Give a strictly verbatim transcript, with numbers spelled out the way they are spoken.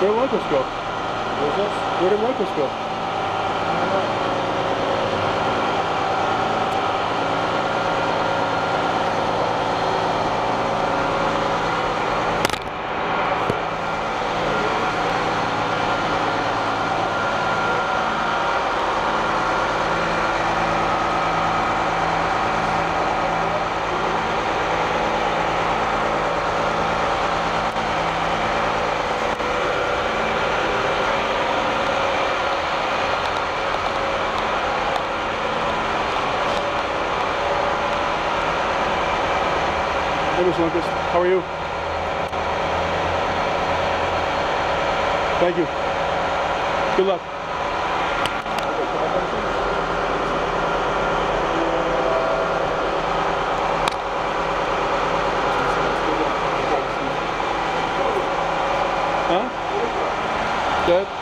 Where did Lundqvist go? What's this? Where did Lundqvist go? Hey, Mister Lundqvist, how are you? Thank you. Good luck. Huh? Good.